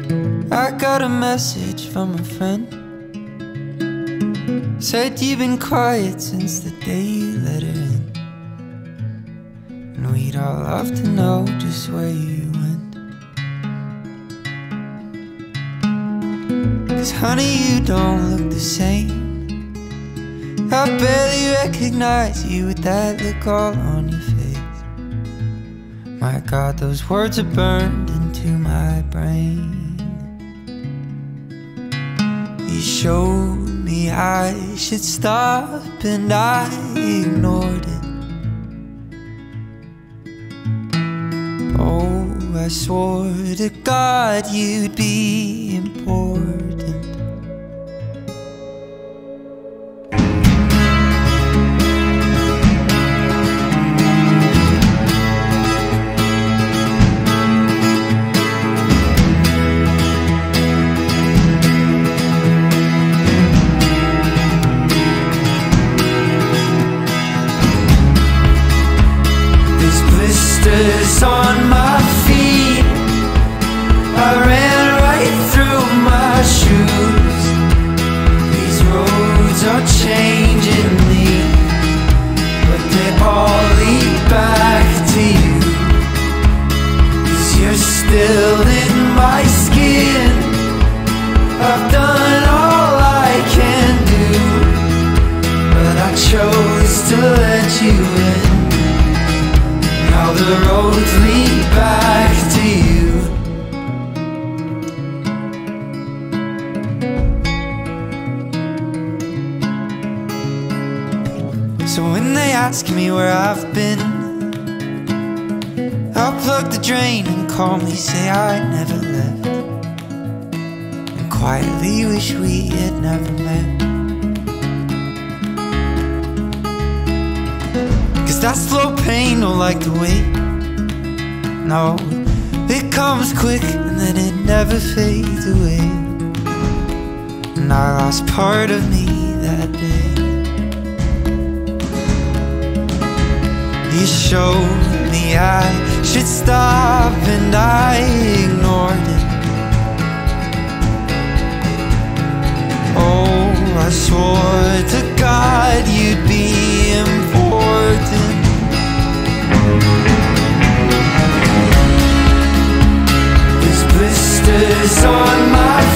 I got a message from a friend. Said you've been quiet since the day you let her in, and we'd all love to know just where you went. 'Cause honey, you don't look the same. I barely recognize you with that look all on your face. My God, those words are burned into my brain. You showed me I should stop and I ignored it. Oh, I swore to God you'd be important. On my feet, I ran right through my shoes. These roads are changing me, but they all lead back to you. 'Cause you're still in my skin. I've done all I can do, but I chose to let you in. Now the roads lead back to you. So when they ask me where I've been, I'll plug the drain and calmly say I never left, and quietly wish we had never met. 'Cause that slow pain don't like to wait. No, it comes quick and then it never fades away. And I lost part of me that day. You showed me I should stop and I ignored it. Oh, I swore to God you'd be important. There's blisters on my